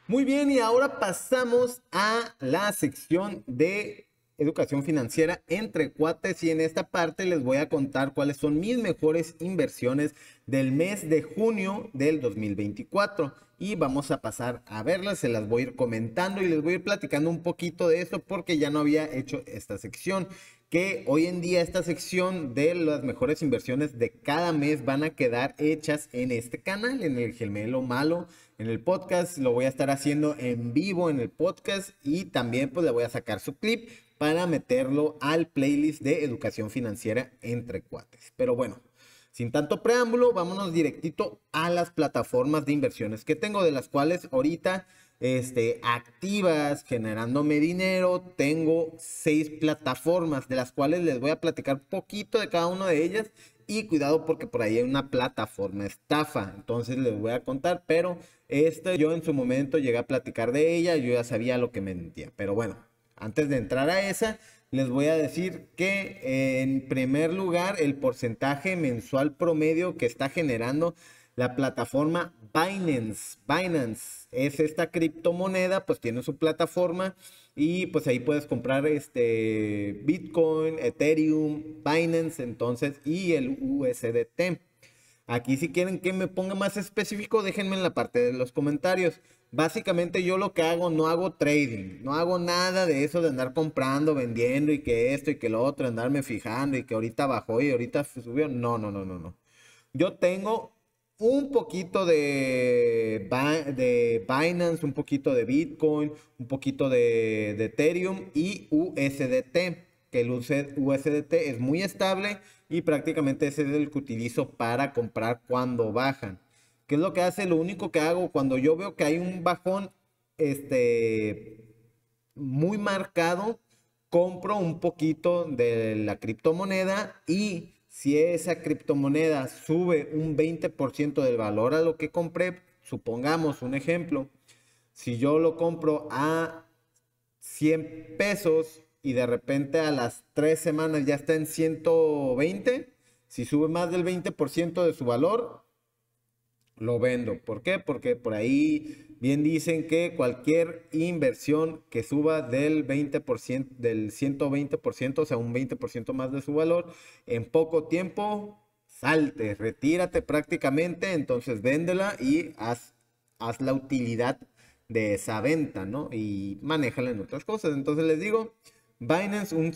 Muy bien, y ahora pasamos a la sección de educación financiera entre cuates y en esta parte les voy a contar cuáles son mis mejores inversiones del mes de junio del 2024 y vamos a pasar a verlas, se las voy a ir comentando y les voy a ir platicando un poquito de esto porque ya no había hecho esta sección, que hoy en día esta sección de las mejores inversiones de cada mes van a quedar hechas en este canal, en el Gemelo Malo, en el podcast. Lo voy a estar haciendo en vivo en el podcast y también pues le voy a sacar su clip para meterlo al playlist de educación financiera entre cuates. Pero bueno, sin tanto preámbulo, vámonos directito a las plataformas de inversiones que tengo, de las cuales ahorita activas, generándome dinero. Tengo 6 plataformas, de las cuales les voy a platicar poquito de cada una de ellas. Y cuidado porque por ahí hay una plataforma estafa, entonces les voy a contar, pero yo en su momento llegué a platicar de ella, yo ya sabía lo que me mentía. Pero bueno, antes de entrar a esa, les voy a decir que en primer lugar el porcentaje mensual promedio que está generando la plataforma Binance. Binance es esta criptomoneda, pues tiene su plataforma y pues ahí puedes comprar Bitcoin, Ethereum, Binance, entonces, y el USDT. Aquí si quieren que me ponga más específico, déjenme en la parte de los comentarios. Básicamente yo lo que hago, no hago trading, no hago nada de eso de andar comprando, vendiendo y que esto y que lo otro, andarme fijando y que ahorita bajó y ahorita subió. No, no, no, no, no. Yo tengo un poquito de Binance, un poquito de Bitcoin, un poquito de Ethereum y USDT, que el USDT es muy estable y prácticamente ese es el que utilizo para comprar cuando bajan. ¿Qué es lo que hace? Lo único que hago cuando yo veo que hay un bajón muy marcado, compro un poquito de la criptomoneda y si esa criptomoneda sube un 20% del valor a lo que compré, supongamos un ejemplo, si yo lo compro a 100 pesos y de repente a las 3 semanas ya está en 120, si sube más del 20% de su valor, lo vendo. ¿Por qué? Porque por ahí bien dicen que cualquier inversión que suba del 20%, del 120%, o sea, un 20% más de su valor, en poco tiempo, salte, retírate prácticamente, entonces véndela y haz la utilidad de esa venta, ¿no? Y manéjala en otras cosas. Entonces les digo, Binance un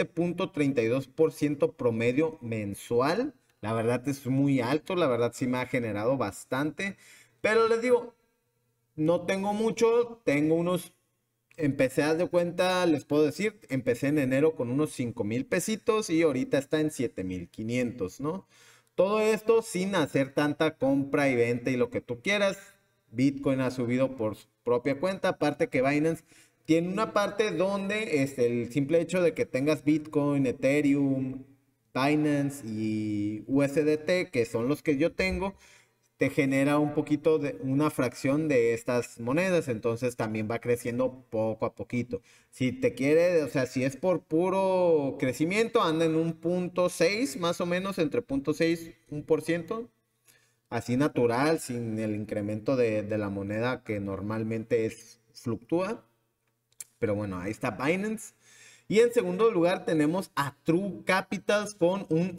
7.32% promedio mensual. La verdad es muy alto, la verdad sí me ha generado bastante. Pero les digo, no tengo mucho, tengo unos, empecé a de cuenta, les puedo decir, empecé en enero con unos 5,000 pesitos y ahorita está en 7,500, ¿no? Todo esto sin hacer tanta compra y venta y lo que tú quieras. Bitcoin ha subido por su propia cuenta, aparte que Binance tiene una parte donde el simple hecho de que tengas Bitcoin, Ethereum, Binance y USDT, que son los que yo tengo, te genera un poquito de una fracción de estas monedas, entonces también va creciendo poco a poquito. Si te quiere, o sea, si es por puro crecimiento, anda en un 0.6, más o menos, entre 0.6 y 1%, así natural, sin el incremento de la moneda que normalmente fluctúa. Pero bueno, ahí está Binance. Y en segundo lugar tenemos a True Capitals con un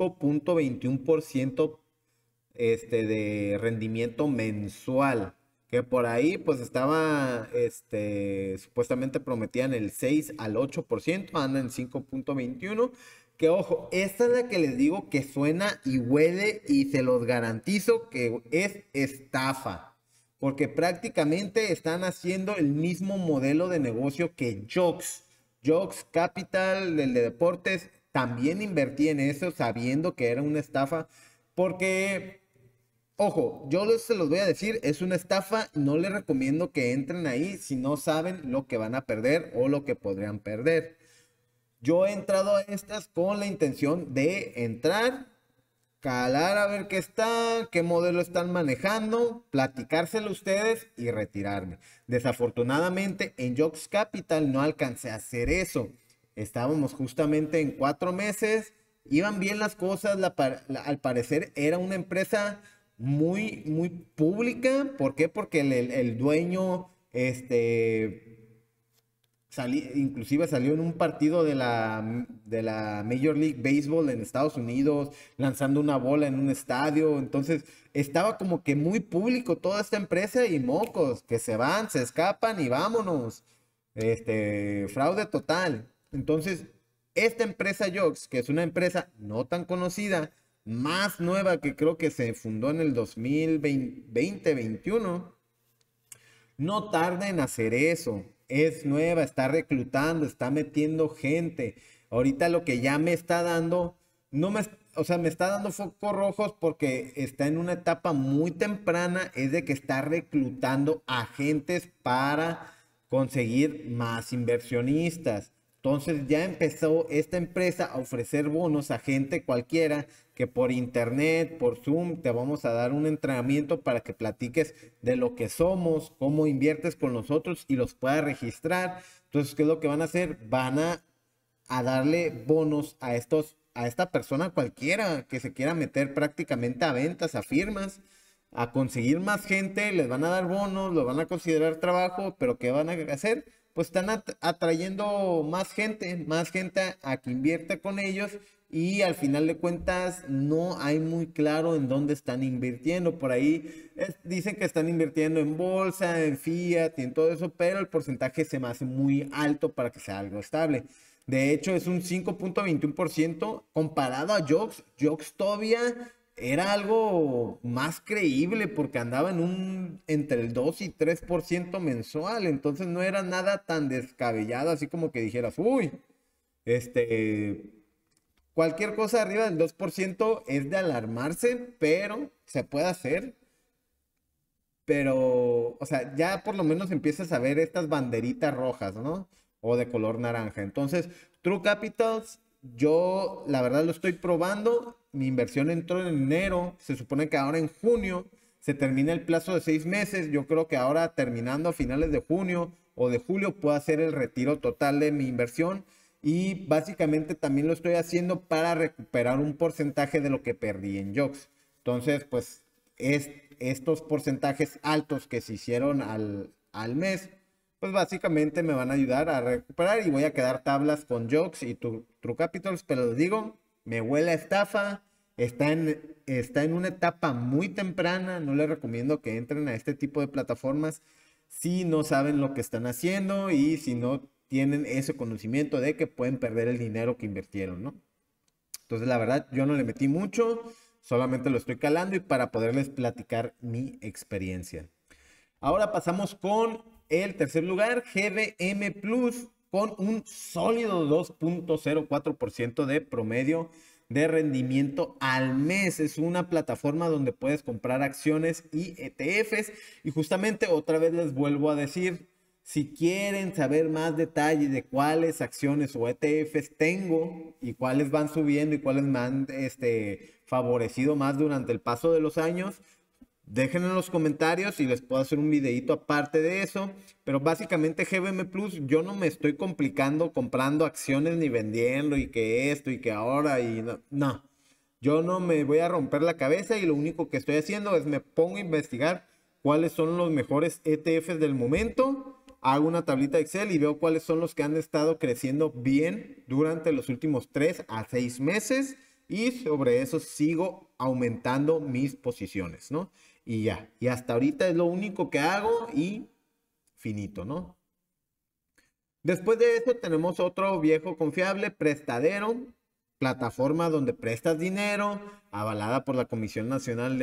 5.21% de rendimiento mensual. Que por ahí pues estaba, supuestamente prometían el 6 al 8%, anda en 5.21. Que ojo, esta es la que les digo que suena y huele y se los garantizo que es estafa. Porque prácticamente están haciendo el mismo modelo de negocio que Jocks. Jocks Capital, el de deportes, también invertí en eso sabiendo que era una estafa. Porque, ojo, se los voy a decir, es una estafa. No les recomiendo que entren ahí si no saben lo que van a perder o lo que podrían perder. Yo he entrado a estas con la intención de entrar, calar a ver qué está, qué modelo están manejando, platicárselo a ustedes y retirarme. Desafortunadamente en Jocks Capital no alcancé a hacer eso. Estábamos justamente en 4 meses, iban bien las cosas, al parecer era una empresa muy, muy pública. ¿Por qué? Porque el dueño Inclusive salió en un partido de la Major League Baseball en Estados Unidos, lanzando una bola en un estadio. Entonces, estaba como que muy público toda esta empresa y mocos, que se van, se escapan y vámonos. Fraude total. Entonces, esta empresa Jocks, que es una empresa no tan conocida, más nueva, que creo que se fundó en el 2020-21, no tarda en hacer eso. Es nueva, está reclutando, está metiendo gente. Ahorita lo que ya me está dando, no me, o sea, me está dando focos rojos porque está en una etapa muy temprana, es de que está reclutando agentes para conseguir más inversionistas. Entonces ya empezó esta empresa a ofrecer bonos a gente cualquiera que por internet, por Zoom, te vamos a dar un entrenamiento para que platiques de lo que somos, cómo inviertes con nosotros y los puedas registrar. Entonces, ¿qué es lo que van a hacer? Van a darle bonos a esta persona cualquiera que se quiera meter prácticamente a ventas, a firmas, a conseguir más gente, les van a dar bonos, lo van a considerar trabajo, pero ¿qué van a hacer? Pues están atrayendo más gente a que invierta con ellos, y al final de cuentas no hay muy claro en dónde están invirtiendo. Por ahí dicen que están invirtiendo en bolsa, en fiat y en todo eso, pero el porcentaje se me hace muy alto para que sea algo estable. De hecho, es un 5.21% comparado a Jocks. Jocks todavía era algo más creíble porque andaba entre el 2 y 3% mensual. Entonces no era nada tan descabellado, así como que dijeras, uy, cualquier cosa arriba del 2% es de alarmarse, pero se puede hacer. Pero, o sea, ya por lo menos empiezas a ver estas banderitas rojas, ¿no? O de color naranja. Entonces, True Capitals, yo la verdad lo estoy probando. Mi inversión entró en enero. Se supone que ahora en junio se termina el plazo de 6 meses. Yo creo que ahora, terminando a finales de junio o de julio, puedo hacer el retiro total de mi inversión. Y básicamente también lo estoy haciendo para recuperar un porcentaje de lo que perdí en Jocks. Entonces, pues, estos porcentajes altos que se hicieron al mes, pues básicamente me van a ayudar a recuperar, y voy a quedar tablas con Jocks y True Capitals. Pero les digo, me huele a estafa. Está en una etapa muy temprana. No les recomiendo que entren a este tipo de plataformas si no saben lo que están haciendo y si no tienen ese conocimiento de que pueden perder el dinero que invirtieron, ¿no? Entonces, la verdad, yo no le metí mucho, solamente lo estoy calando y para poderles platicar mi experiencia. Ahora pasamos con el tercer lugar, GBM Plus, con un sólido 2.04% de promedio de rendimiento al mes. Es una plataforma donde puedes comprar acciones y ETFs. Y justamente otra vez les vuelvo a decir, si quieren saber más detalles de cuáles acciones o ETFs tengo y cuáles van subiendo y cuáles me han favorecido más durante el paso de los años, dejen en los comentarios y les puedo hacer un videito aparte de eso. Pero básicamente GBM Plus, yo no me estoy complicando comprando acciones ni vendiendo y que esto y que ahora y no. Yo no me voy a romper la cabeza, y lo único que estoy haciendo es me pongo a investigar cuáles son los mejores ETFs del momento. Hago una tablita de Excel y veo cuáles son los que han estado creciendo bien durante los últimos 3 a 6 meses. Y sobre eso sigo aumentando mis posiciones, ¿no? Y ya. Y hasta ahorita es lo único que hago y finito, ¿no? Después de eso tenemos otro viejo confiable, Prestadero, plataforma donde prestas dinero, avalada por la Comisión Nacional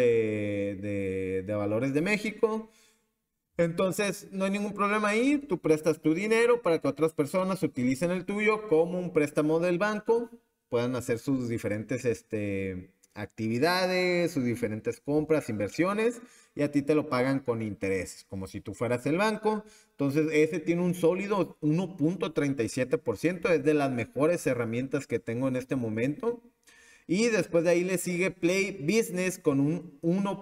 de Valores de México. Entonces, no hay ningún problema ahí. Tú prestas tu dinero para que otras personas utilicen el tuyo como un préstamo del banco, puedan hacer sus diferentes actividades, sus diferentes compras, inversiones, y a ti te lo pagan con intereses, como si tú fueras el banco. Entonces, ese tiene un sólido 1.37%, es de las mejores herramientas que tengo en este momento. Y después de ahí le sigue Play Business con un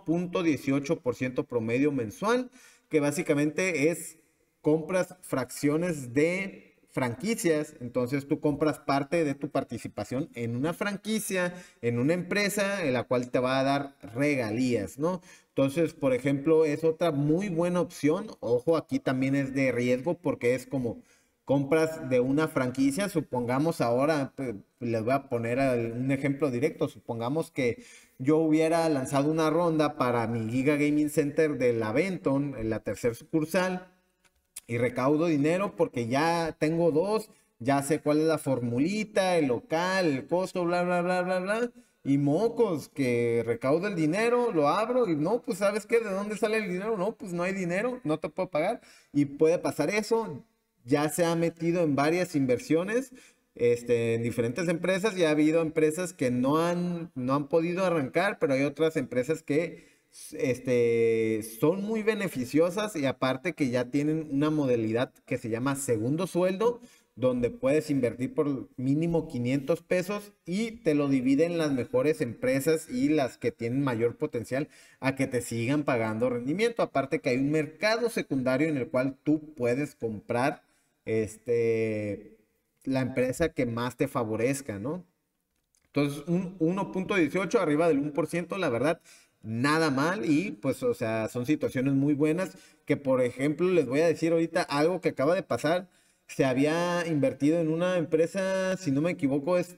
1.18% promedio mensual, que básicamente es compras fracciones de franquicias. Entonces tú compras parte de tu participación en una franquicia, en una empresa, en la cual te va a dar regalías, ¿no? Entonces, por ejemplo, es otra muy buena opción. Ojo, aquí también es de riesgo porque es como compras de una franquicia. Supongamos ahora, les voy a poner un ejemplo directo. Supongamos que yo hubiera lanzado una ronda para mi Giga Gaming Center de la Benton, en la tercera sucursal, y recaudo dinero porque ya tengo dos, ya sé cuál es la formulita, el local, el costo, bla, bla, bla, bla, bla. Y mocos, que recaudo el dinero, lo abro y no, pues ¿sabes qué? ¿De dónde sale el dinero? No, pues no hay dinero, no te puedo pagar. Y puede pasar eso. Ya se ha metido en varias inversiones, en diferentes empresas, y ha habido empresas que no han podido arrancar, pero hay otras empresas que son muy beneficiosas, y aparte que ya tienen una modalidad que se llama segundo sueldo, donde puedes invertir por mínimo 500 pesos y te lo dividen las mejores empresas y las que tienen mayor potencial a que te sigan pagando rendimiento. Aparte que hay un mercado secundario en el cual tú puedes comprar la empresa que más te favorezca, ¿no? Entonces, un 1.18 arriba del 1%, la verdad, nada mal. Y pues, o sea, son situaciones muy buenas que, por ejemplo, les voy a decir ahorita algo que acaba de pasar. Se había invertido en una empresa, si no me equivoco, es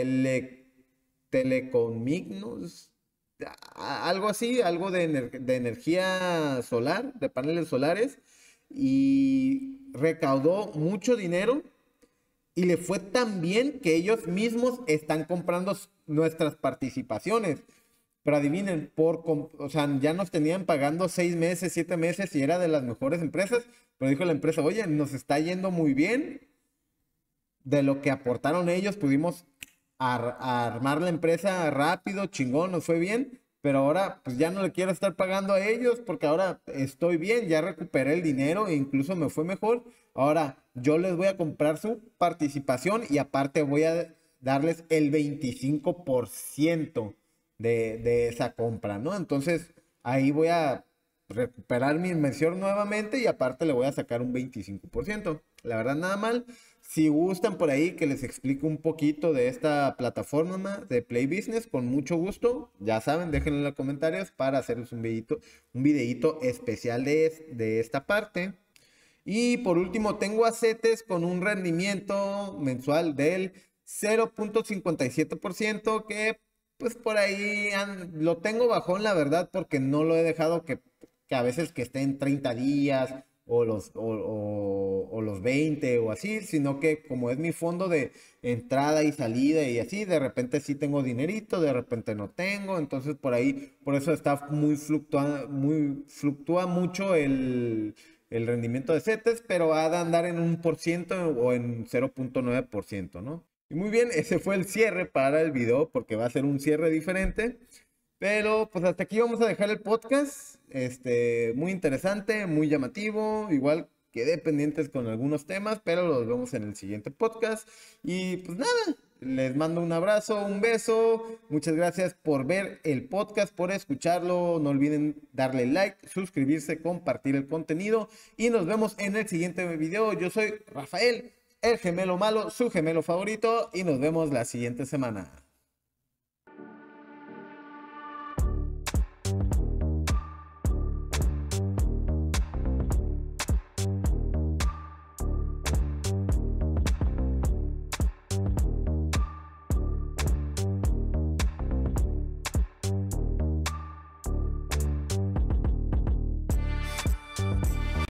Telecomic, ¿no? Algo así, algo de energía solar, de paneles solares, y recaudó mucho dinero y le fue tan bien que ellos mismos están comprando nuestras participaciones. Pero adivinen, o sea, ya nos tenían pagando 6 meses, 7 meses, y era de las mejores empresas. Pero dijo la empresa, oye, nos está yendo muy bien. De lo que aportaron ellos, pudimos armar la empresa rápido, chingón, nos fue bien. Pero ahora, pues ya no le quiero estar pagando a ellos porque ahora estoy bien, ya recuperé el dinero e incluso me fue mejor. Ahora yo les voy a comprar su participación y aparte voy a darles el 25% de esa compra, ¿no? Entonces ahí voy a recuperar mi inversión nuevamente y aparte le voy a sacar un 25%. La verdad, nada mal. Si gustan por ahí que les explique un poquito de esta plataforma de Play Business, con mucho gusto, ya saben, déjenlo en los comentarios para hacerles un videito especial de esta parte. Y por último, tengo a CETES con un rendimiento mensual del 0.57%, que pues por ahí lo tengo bajón, la verdad, porque no lo he dejado que a veces que esté en 30 días o los 20 o así, sino que como es mi fondo de entrada y salida y así, de repente sí tengo dinerito, de repente no tengo. Entonces por ahí, por eso está fluctúa mucho el rendimiento de CETES, pero ha de andar en 1% o en 0.9%, ¿no? Y muy bien, ese fue el cierre para el video, porque va a ser un cierre diferente. Pero pues hasta aquí vamos a dejar el podcast. Muy interesante, muy llamativo. Igual quedé pendientes con algunos temas, pero los vemos en el siguiente podcast. Y pues nada, les mando un abrazo, un beso. Muchas gracias por ver el podcast, por escucharlo. No olviden darle like, suscribirse, compartir el contenido. Y nos vemos en el siguiente video. Yo soy Rafael, el gemelo malo, su gemelo favorito. Y nos vemos la siguiente semana.